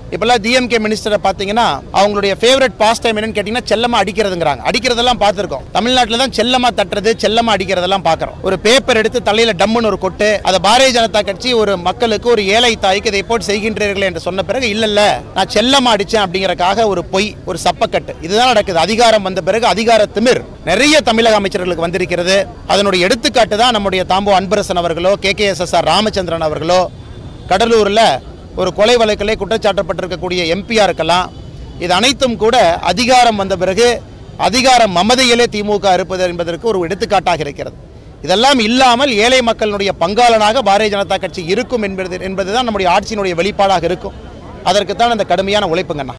இப்பெல்லாம் டிஎம்கே மினிஸ்டரை பார்த்தீங்கன்னா அவங்களுடைய ஃபேவரட் பாஸ் டைம் என்னன்னு கேட்டீங்கன்னா செல்லமா அடிக்கிறதுங்கிறாங்க. அடிக்கிறதெல்லாம் பார்த்துருக்கோம். தமிழ்நாட்டில் தான் செல்லமா தட்டுறது, செல்லமா அடிக்கிறதெல்லாம் பார்க்குறோம். ஒரு பேப்பர் எடுத்து தலையில டம்முன்னு ஒரு கொட்டு, அதை பாரதிய ஜனதா கட்சி ஒரு மக்களுக்கு, ஒரு ஏழை தாய்க்கு இதை போட்டு செய்கின்றீர்கள் என்று சொன்ன பிறகு இல்ல நான் செல்லமா அடிச்சேன் அப்படிங்கறக்காக ஒரு பொய், ஒரு சப்பக்கட்டு, இதுதான் நடக்குது. அதிகாரம் வந்த பிறகு அதிகார திமிர் நிறைய தமிழக அமைச்சர்களுக்கு வந்திருக்கிறது. அதனுடைய எடுத்துக்காட்டு தான் நம்முடைய தாம்போ அன்பரசன் அவர்களோ, KKSSR ராமச்சந்திரன் அவர்களோ, கடலூரில் ஒரு கொலை வழக்கிலே குற்றச்சாட்டப்பட்டிருக்கக்கூடிய எம்பியா இருக்கலாம். இது அனைத்தும் கூட அதிகாரம் வந்த பிறகு அதிகார மமதையிலே திமுக இருப்பது என்பதற்கு ஒரு எடுத்துக்காட்டாக இருக்கிறது. இதெல்லாம் இல்லாமல் ஏழை மக்களுடைய பங்காளனாக பாரதிய ஜனதா கட்சி இருக்கும் என்பதுதான் நம்முடைய ஆட்சியினுடைய வெளிப்பாடாக இருக்கும். அதற்குத்தான் அந்த கடுமையான உழைப்புங்கண்ணா.